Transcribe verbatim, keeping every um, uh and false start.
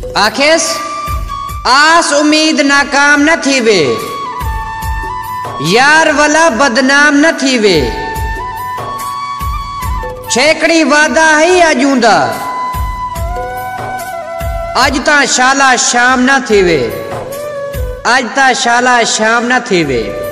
आखेस आस उम्मीद नाकाम न थीवे, यार वाला बदनाम न थीवे। छेकड़ी वादा ही अजूंदा, अज ता शाला शाम न थीवे, अज ता शाला शाम न थीवे।